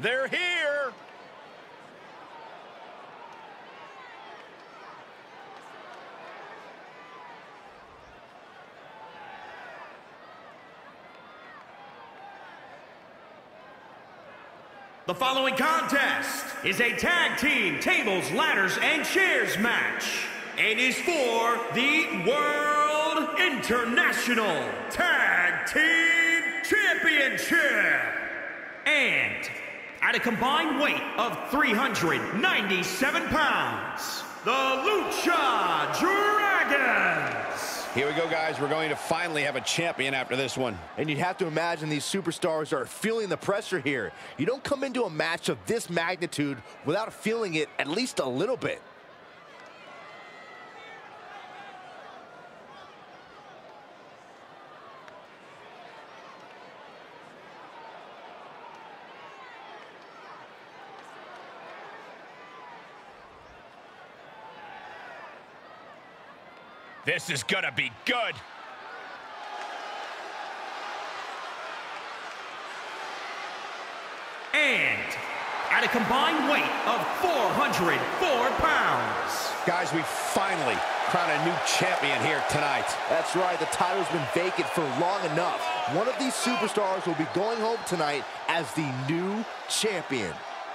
They're here. The following contest is a tag team tables, ladders, and chairs match and is for the World International Tag Team Championship. And at a combined weight of 397 pounds, the Lucha Dragons. Here we go, guys. We're going to finally have a champion after this one. And you'd have to imagine these superstars are feeling the pressure here. You don't come into a match of this magnitude without feeling it at least a little bit. This is gonna be good. And at a combined weight of 404 pounds. Guys, we finally crown a new champion here tonight. That's right, the title's been vacant for long enough. One of these superstars will be going home tonight as the new champion.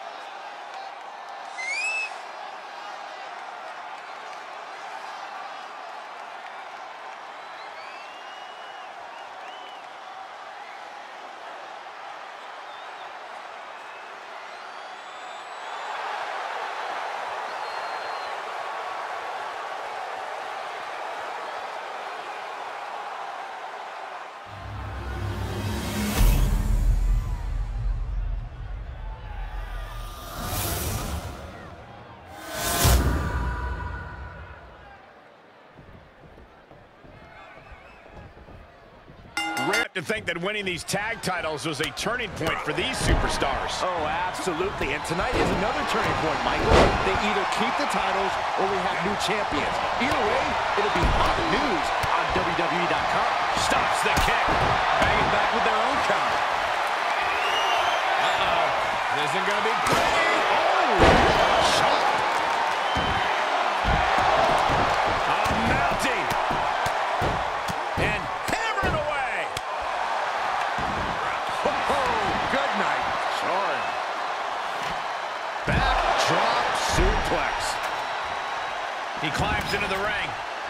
To think that winning these tag titles was a turning point for these superstars. Oh, absolutely. And tonight is another turning point, Michael. They either keep the titles or we have new champions. Either way, it'll be hot news on WWE.com. Stops the kick. Banging back with their own counter. Uh-oh. This isn't going to be pretty. Oh! Shot. Mounting. And hammering away. Good night. Sorry. Backdrop suplex. He climbs into the ring.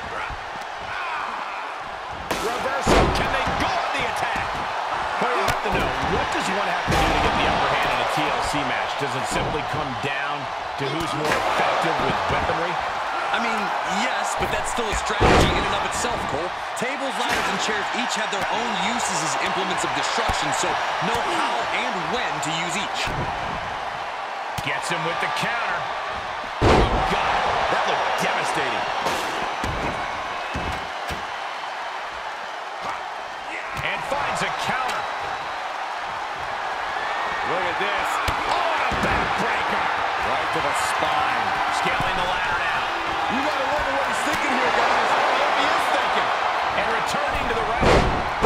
Reversal. Can they go on the attack? Well, you have to know, what does one have to do to get the upper hand in a TLC match? Does it simply come down to who's more effective with weaponry? I mean, yes, but that's still a strategy in and of itself, Cole. Tables, ladders, and chairs each have their own uses as implements of destruction, so know how and when to use each. Gets him with the counter. Oh, God, that looked devastating. And finds a counter. Look at this. Oh, a backbreaker. Right to the spine. Scaling the ladder now. You gotta wonder what he's thinking here, guys. He is thinking. And returning to the ring.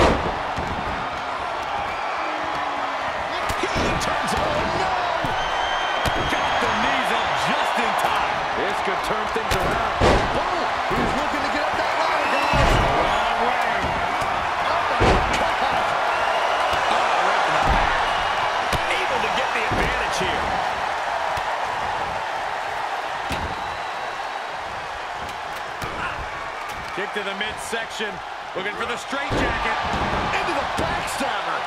He turns. Oh, no! Got the knees up just in time. This could turn things around. Boom! He's looking to get up that ladder, guys. Wrong way. Oh, my God. Oh, right to the back. Able to get the advantage here. Kick to the midsection. Looking for the straitjacket. Into the backstabber.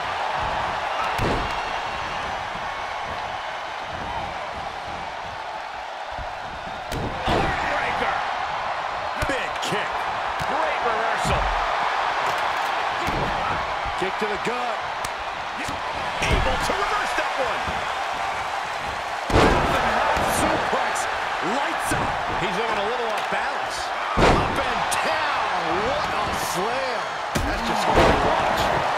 Breaker. Big kick. Great reversal. Kick to the gut. Able to reverse that one. Suplex. Lights out. He's looking a little off balance. Up and down. What a slam. That's just hard to watch.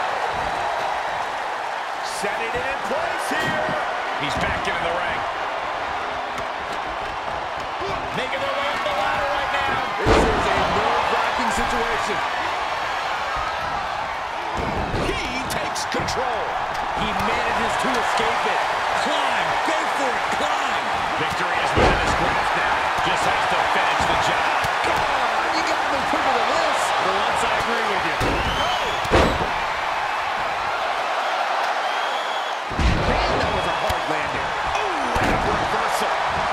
Setting it in place here. He's back into the ring. Making their way up the ladder right now. This is a nerve-wracking situation. He takes control. He manages to escape it. Climb. Victory is within his grasp now. Just has to finish the job. Come on, you got to be quicker than this. For once, I agree with you. Man, that was a hard landing. Oh, and a reversal.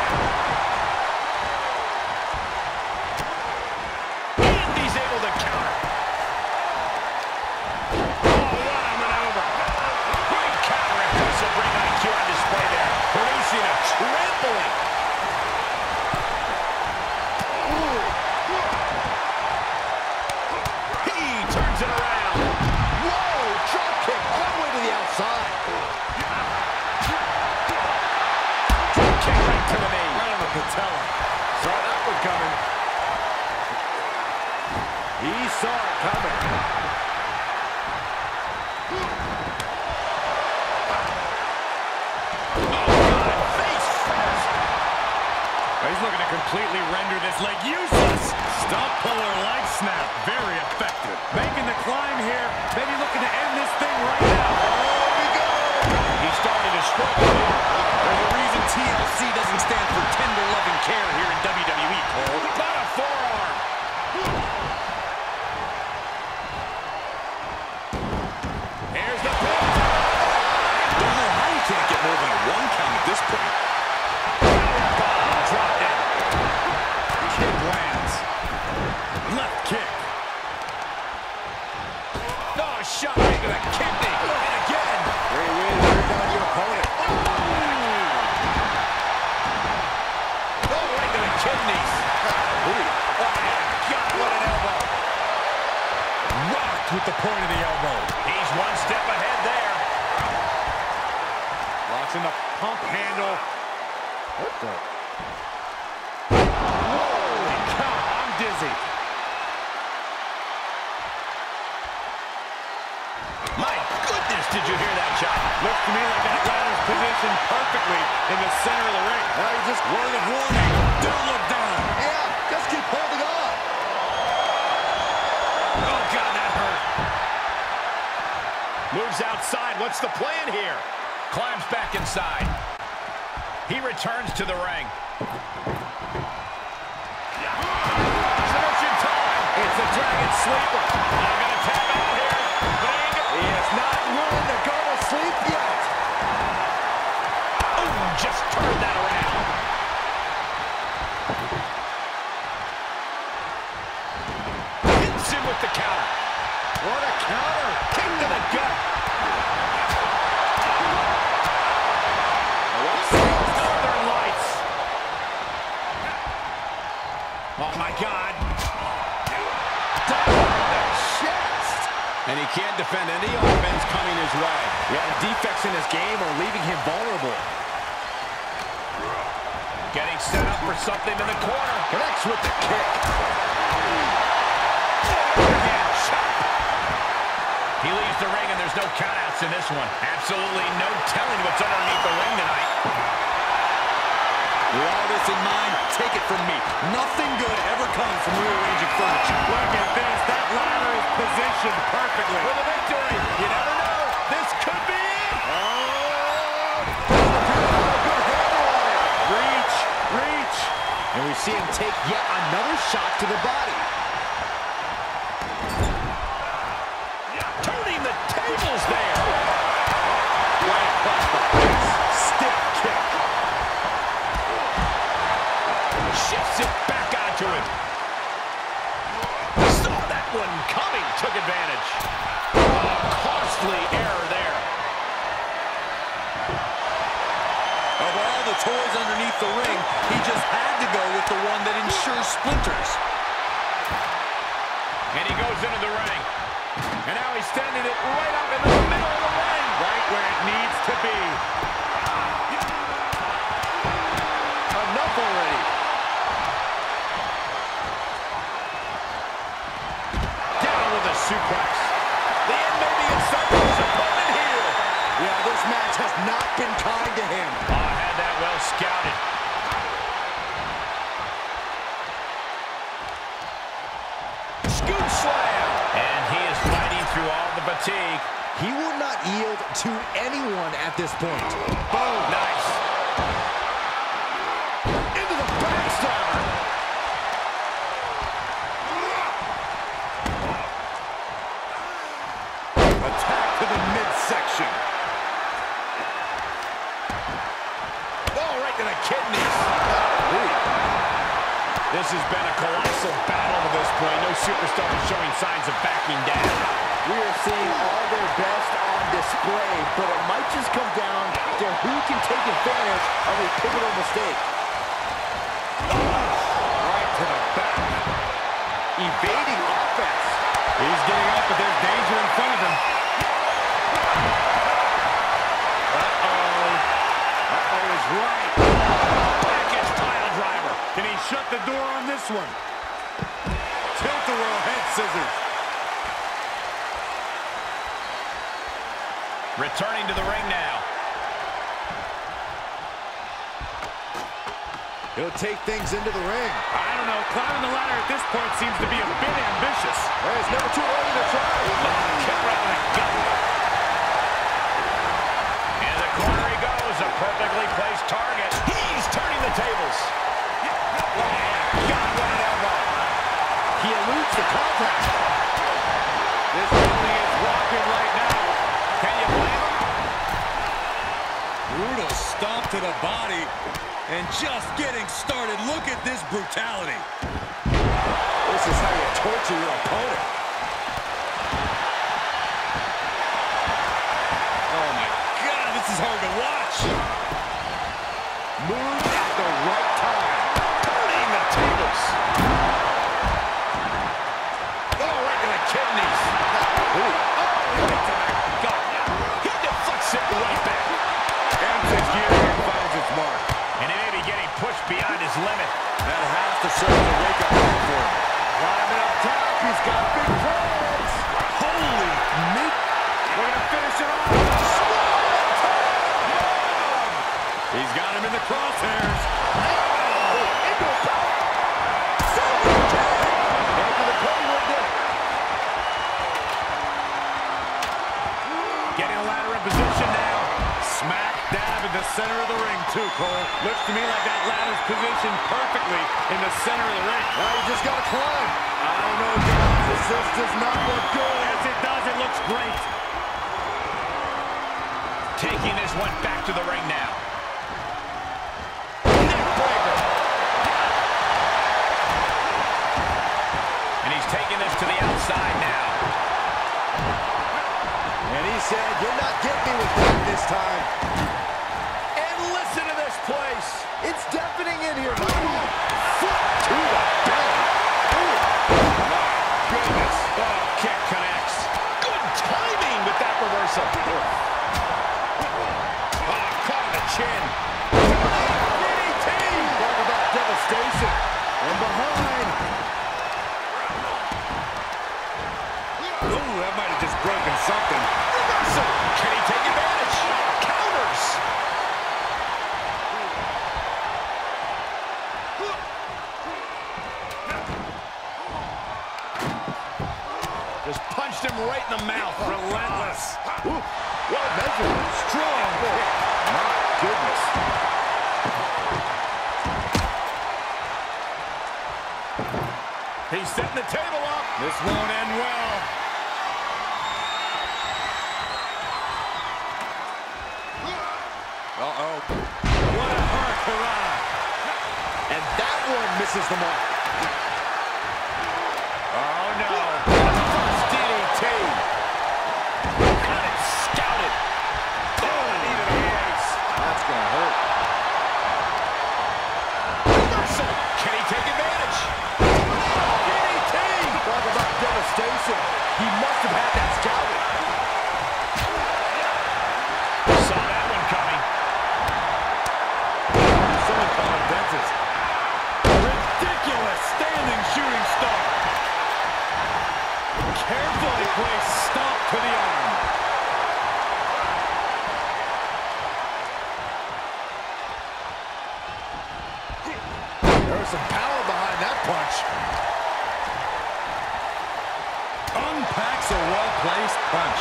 And he's able to counter. Oh, what a maneuver. Great counter impressive ring IQ on display there. Producing a trampling. He turns it around. Whoa, drop kick all the way to the outside. Kick right to the knee. Right on the patella. Saw that one coming. He saw it coming. He's looking to completely render this leg useless. Stump puller leg snap. Very effective. Making the climb here. Maybe looking to end this thing right now. Oh, we go. He's starting to struggle here. There's a reason TLC doesn't stand for tender loving care here in WWE, Cole. Got a forearm. Here's the pin. Don't know how you can't get more than a 1 count at this point. Dropped it. Kick lands. Left kick. Oh, shot right to the kidney. And again. Great way to bring down your opponent. Oh, right to the kidneys. Oh, my God, what an elbow. Rocked with the point of the elbow. He's one step ahead there. Locks in the pump handle. What the? Holy cow, I'm dizzy. My goodness, did you hear that shot? Looks to me like that ladder's positioned perfectly in the center of the ring. Now you just word of warning. Don't look down. Yeah, just keep holding on. Oh, God, that hurt. Moves outside. What's the plan here? Climbs back inside. He returns to the ring. Submission time. It's a Dragon Sleeper. I'm going to tap out here. But He is not willing to go to sleep yet. oh, just turned that around. Hits him with the counter. What a counter. Kick to the gut. Northern Lights. Oh, my God. Down the chest. And he can't defend any offense coming his way. Yeah, the defects in his game are leaving him vulnerable. Getting set up for something in the corner. Connects with the kick. Overhand chop. He leaves the ring and there's no countouts in this one. Absolutely no telling what's underneath the ring tonight. With all this in mind, take it from me. Nothing good ever comes from rearranging furniture. Look at this. That ladder is positioned perfectly. For the victory. You never know. This could be it. Reach, reach. And we see him take yet another shot to the body. Turning the tables there. Right across the face. Stiff kick. Shifts it back onto him. Saw that one coming. Took advantage. Oh, costly error there. Of all the toys underneath the ring, he just had to go with the one that ensures splinters. And he goes into the ring. And now he's standing it right up in the middle of the ring. Right where it needs to be. Enough already. Down with a suplex. The end may be in sight for his opponent here. Yeah, this match has not been kind to him. Oh, had that well scouted. Scoop slam. And he is fighting through all the fatigue. He will not yield to anyone at this point. Oh, nice. midsection. Oh, right to the kidneys. This has been a colossal battle to this point. No superstar is showing signs of backing down. We are seeing all their best on display, but it might just come down to who can take advantage of a pivotal mistake. Right to the back. Evading offense. He's getting up, but there's danger in front of him. Uh-oh is right. Package pile driver. Can he shut the door on this one? Tilt-a-whirl head scissors. Returning to the ring now. He'll take things into the ring. I don't know. Climbing the ladder at this point seems to be a bit ambitious. Well, it's never too early to try. Kick right in the gut. And the corner he goes. A perfectly placed target. He's turning the tables. God, what an elbow. He eludes the contact. This building is rocking right now. Can you blame him? Brutal stomp to the body. And just getting started. Look at this brutality. This is how you torture your opponent. Oh, my God. This is hard to watch. Moved at the right time. Turning the tables. Oh, right to the kidneys. Right to the gut. He deflects it right back. Execution finds its mark. And he may be getting pushed beyond his limit. That has to serve as a wake-up call for him. Climbing up top, he's got big plans. Holy meat. We're going to finish it off. He's got him in the crosshairs. Into a power. Into the play window. Getting a ladder in position now. Smack dab in the center of the ring, too, Cole. Looks to me like that ladder's positioned perfectly in the center of the ring. Now you just got to climb. I don't know, guys. This does not look good. Yes, it does. It looks great. Taking this one back to the ring now. And he's taking this to the outside now. And he said, you're not getting me with that this time. And listen to this place. It's deafening in here. Foot to the belly. Goodness. Oh, kick connects. Good timing with that reversal. Oh, caught in the chin. DDT. Talk about devastation. From behind. Ooh, that might have just broken something. Reversal. Can he take advantage? Counters. Just punched him right in the mouth. Relentless. Ooh, what a measure. Strong kick. My goodness. He's setting the table up. This won't end well. Uh-oh. What a hurrah. And that one misses the mark. Oh, no. First DDT. Got it scouted. Oh, needed a ace. That's going to hurt. Reversal. Can he take advantage? DDT. Talk about devastation. He must have had that scouted. Saw that one coming. Someone call him dentist. Ridiculous standing shooting star. Carefully placed stomp to the arm. There was some power behind that punch. Unpacks a well-placed punch.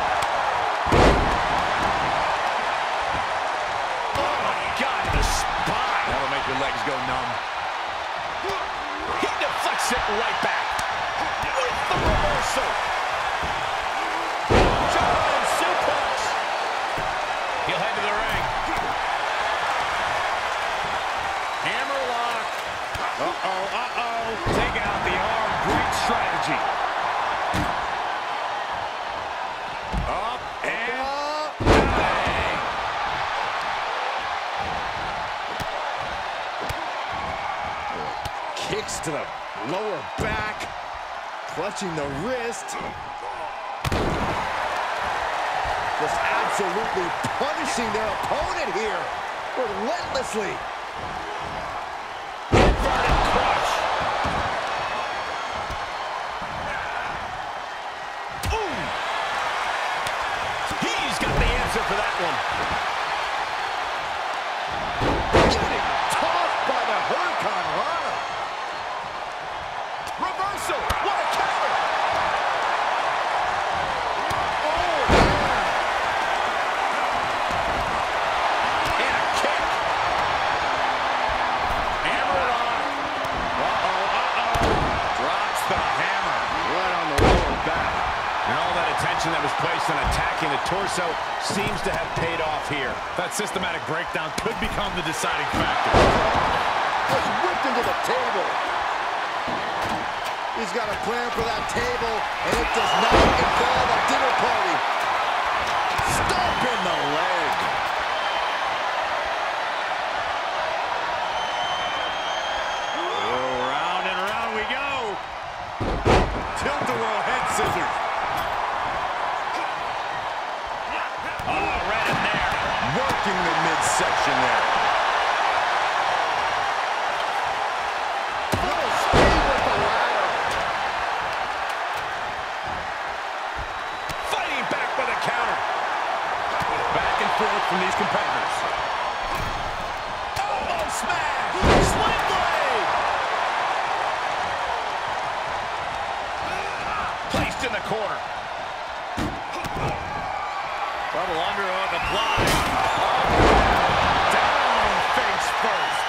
Oh, my God, the spine. That'll make your legs go numb. He deflects it right back. With the reversal. German suplex. strategy. Up and bang. Kicks to the lower back, clutching the wrist. Just absolutely punishing their opponent here, relentlessly. Inverted crush. Ooh. He's got the answer for that one. Getting tossed by the Hurricane Rana. Reversal. What a counter. And a kick. Hammer it on. Drops the hammer right on the lower back. And all that attention that was placed on attacking the torso seems to have paid off here. That systematic breakdown could become the deciding factor. Was whipped into the table. He's got a plan for that table, and it does not involve a dinner party. Stomp in the leg. Oh, round and round we go. Tilt-a-whirl head scissors. Oh, right in there. Working the midsection there. Full speed with the ladder. Fighting back with a counter. Back and forth from these competitors. Elbow smash. Sling blade. Placed in the corner. Double underhook applied. Down face first.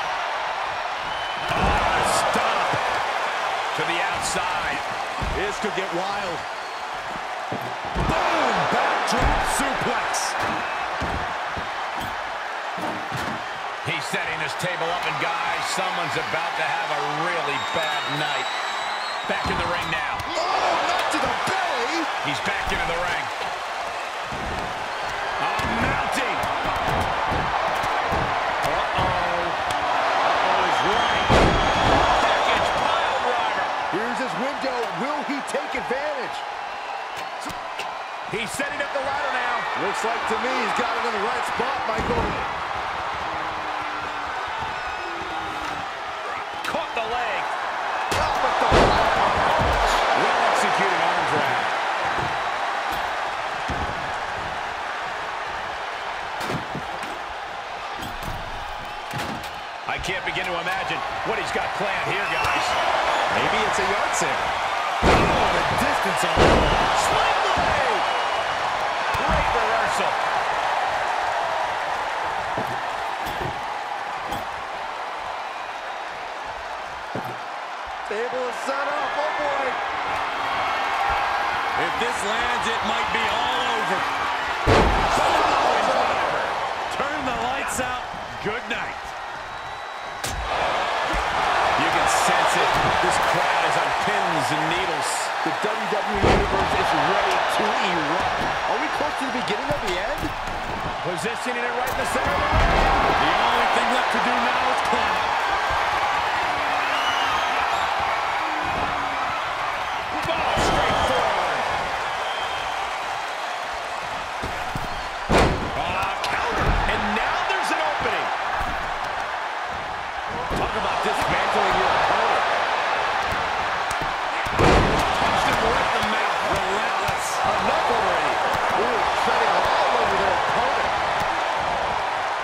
Stop. To the outside. This could get wild. Boom! Backdrop suplex. He's setting this table up, and guys, someone's about to have a really bad night. Back in the ring now. Oh, not to the belly. He's back into the ring. Mounting. Is right. Package pile driver. Here's his window. Will he take advantage? He's setting up the ladder now. Looks like to me he's got it in the right spot, Michael. Caught the leg. Up at the Well executed arm drag. I can't begin to imagine what he's got planned here, guys. Maybe it's a yard sale. Oh, the distance on that. Sling blade. Great reversal. Table is set up. Oh, boy. If this lands, it might be all over. Turn the lights out. Good night. You can sense it. This crowd is on pins and needles. The WWE Universe is ready to erupt. Are we close to the beginning of the end? Positioning it right in the center of the ring. The only thing left to do now is climb. Oh, straight forward. Counter. And now there's an opening. Talk about dismantling your opponent. Punched him right in the mouth. Relentless. Enough already. Ooh, shutting all over their opponent.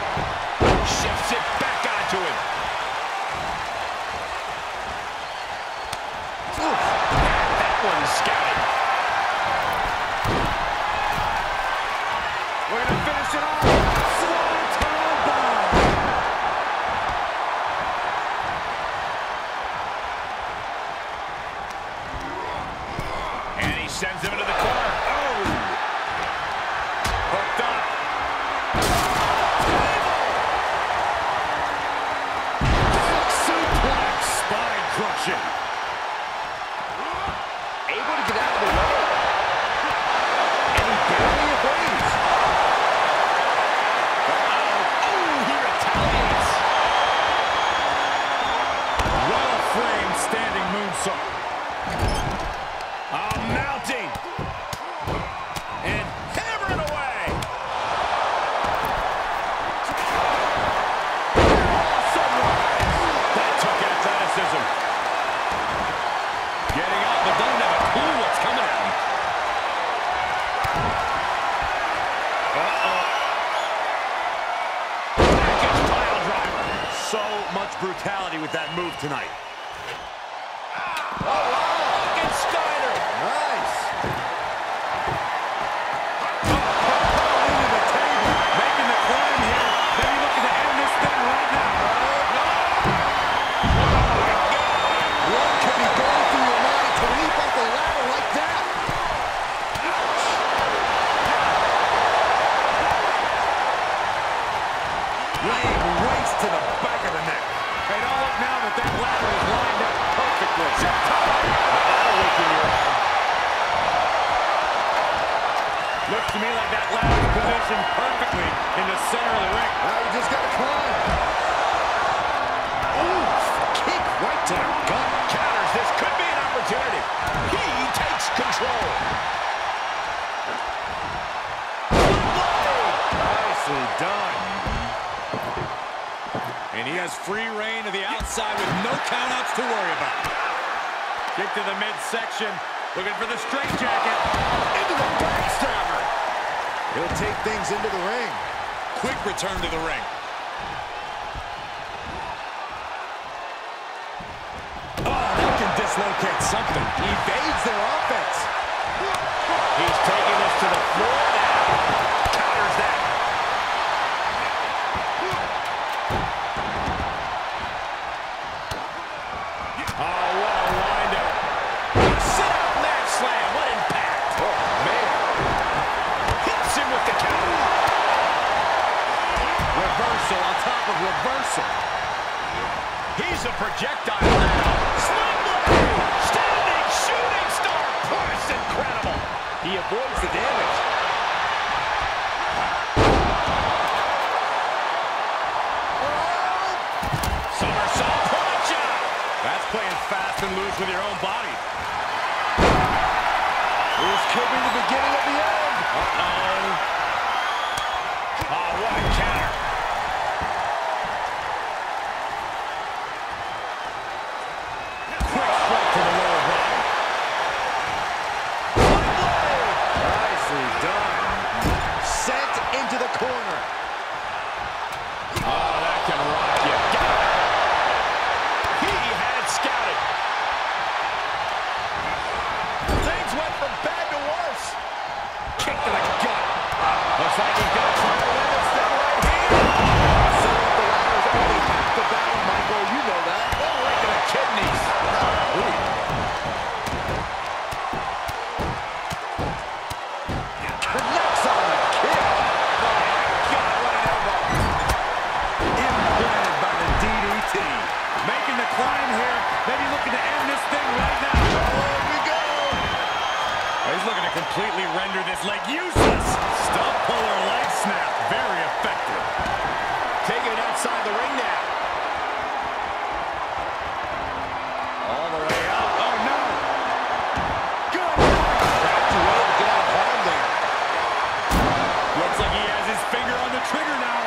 So much brutality with that move tonight. Steiner. Nice. Making the climb here. Maybe looking to end this thing right now. What could be going through your mind to leap off the ladder like that? Laying waste to the back of the neck. Hey, don't look now that that ladder is lined up perfectly. That'll weaken your arm. Looks to me like that ladder is positioned perfectly in the center of the ring. Now you just gotta climb. Oof, kick right to the gut. Counters. This could be an opportunity. He takes control. Nicely done. And he has free reign to the outside with no countouts to worry about. Kick to the midsection. Looking for the straitjacket. Into the backstabber. He'll take things into the ring. Quick return to the ring. Oh, that can dislocate something. Evades their offense. He's taking this to the floor now. Counters that. Oh, what a windup. Sit-out mat slam. What impact. Oh, man. Hits him with the counter. Reversal on top of reversal. He's a projectile now. Sling blade. Standing shooting star press. Incredible. He avoids the damage. Somersault punch out. That's playing fast and loose with your own body. This could be the beginning of the end. Uh-oh. Oh, what a counter. Quick strike to the lower body. Nicely done. Sent into the corner. Oh, that can rock you. Got it. He had scouted. Things went from bad to worse. Kick to the gut. Looks like he's going to try to win this thing right here. Setting up the ladder is only half the battle, Michael. You know that. Oh, right to the kidneys. Connects on the kick. God, what an elbow. Implanted by the DDT. Making the climb here. Maybe looking to end this thing right now. Here we go. He's looking to completely render this leg useless. Stump puller leg snap. Very effective. Taking it outside the ring now. All the way up. Oh, no. Good. Back to way to get out of harm there. Looks like he has his finger on the trigger now.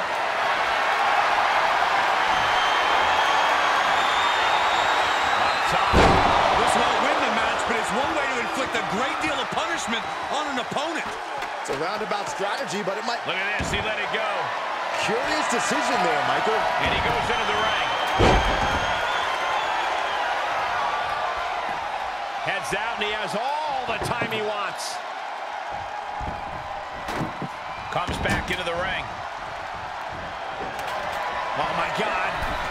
Up top. This won't win the match, but it's one way to inflict a great deal of punishment on an opponent. It's a roundabout strategy, but it might... Look at this. He let it go. Curious decision there, Michael. And he goes into the ring. Heads out, and he has all the time he wants. Comes back into the ring. Oh, my God.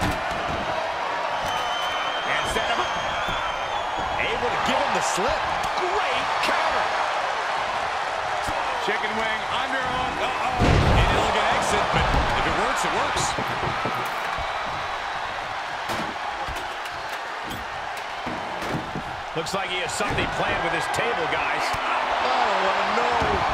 And set him up. Able to give him the slip. Great counter. Chicken wing, underhook. Uh-oh. An elegant exit, but if it works, it works. Looks like he has something planned with his table, guys. Oh, no.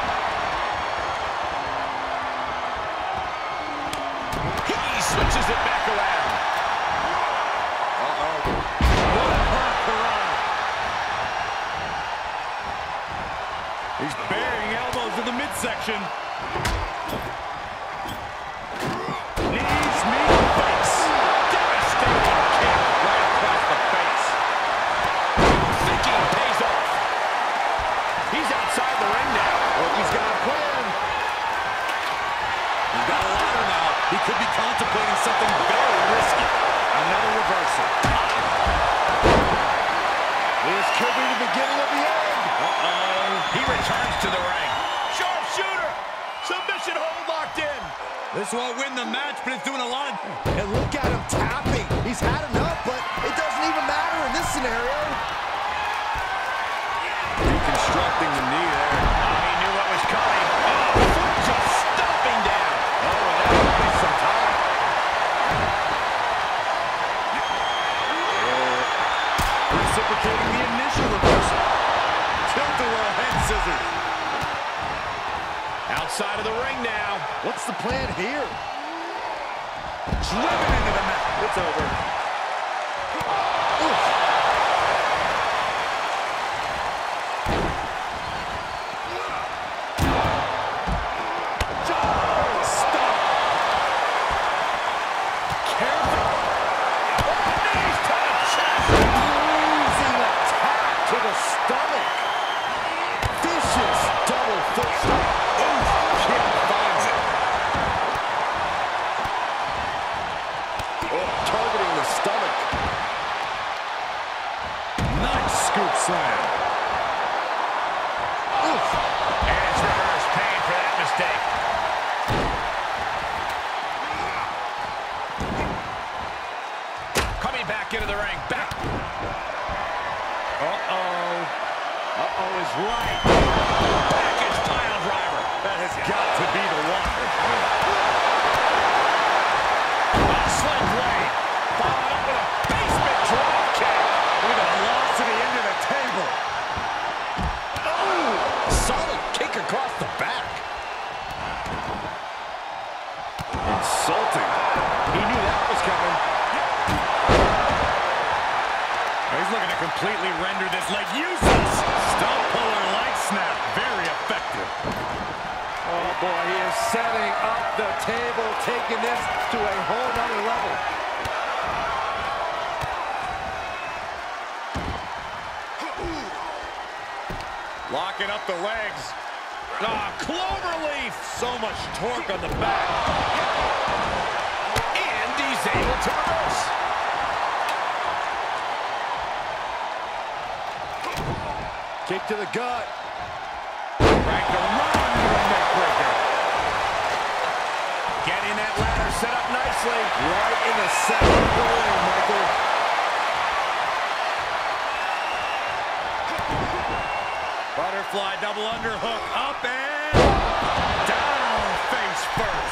He switches it back around. Uh-oh. What a hurrah. He's burying elbows in the midsection. Knees meet the face. Devastating kick right across the face. Thinking pays off. He's outside the ring now. Oh, he's got a plan. He's got a ladder now. He could be contemplating something very risky. Another reversal. This could be the beginning of the end. He returns to the ring. Sharpshooter! Submission hold locked in. This won't win the match, but it's doing a lot of... And look at him tapping. He's had enough, but it doesn't even matter in this scenario. Reconstructing the knee there. He knew what was coming. Foot just stomping down. That will waste some time. Reciprocating the initial reversal. Tilt-a-whirl head scissors. Outside of the ring now. What's the plan here? Driven into the mat. It's over. Oof. Stop. Careful. Knees to the chest. Bruising attack to the stomach. Vicious double foot stomp. Kick finds it. Targeting the stomach. Nice scoop slam. Oof. And it's reverse pain for that mistake. Coming back into the ring. Back. Uh-oh is right. Package pile driver. That has got to be the one. Slim blade. Followed up with a basement drop kick. With a loss to the end of the table. Oh, solid kick across the back. Insulting. He knew that was coming. He's looking to completely render this leg useless. Stump puller light snap. Very effective. Oh boy, he is setting up the table, taking this to a whole nother level. Locking up the legs. Cloverleaf. So much torque on the back. And he's able to reverse. Kick to the gut. Cranked around into a neck breaker. Getting that ladder set up nicely. Right in the center of the ring, Michael. Butterfly double underhook. Up and down face first.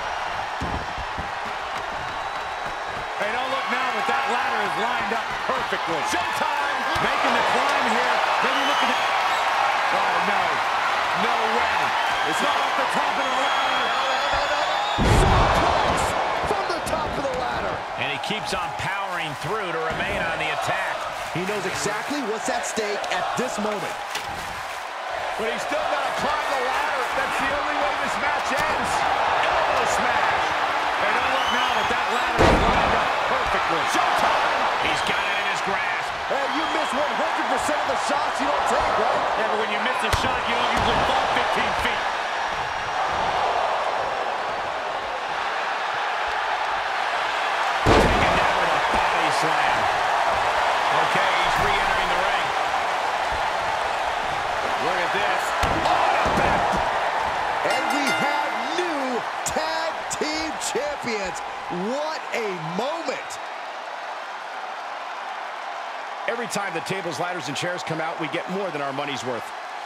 Hey, don't look now, but that ladder is lined up perfectly. Showtime. Making the climb here. Maybe looking at... Oh, no. No way. It's not off the top of the ladder. Suplex from the top of the ladder. And he keeps on powering through to remain on the attack. He knows exactly what's at stake at this moment. But he's still got to climb the ladder. That's the only way this match ends. Elbow smash. Hey, don't look now, but that ladder is lined up perfectly. Showtime. He's got it in his grasp. Hey, you miss 100% of the shots you don't take, right? Yeah, but when you miss a shot, you don't usually fall 15 feet. Taken down with a body slam. Okay, he's re-entering the ring. Look at this. And we have new tag team champions. What a moment. Every time the tables, ladders, and chairs come out, we get more than our money's worth.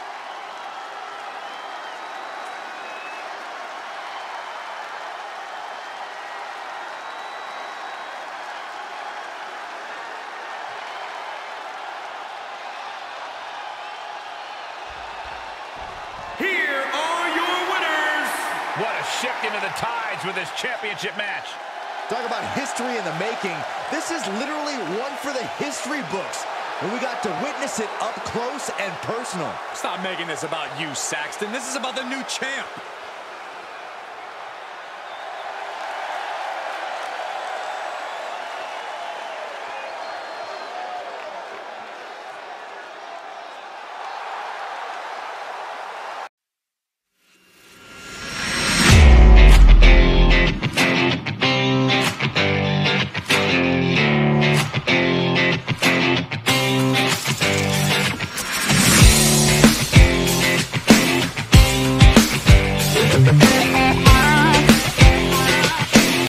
Here are your winners. What a shift into the tides with this championship match. Talk about history in the making. This is literally one for the history books. And we got to witness it up close and personal. Stop making this about you, Saxton. This is about the new champ.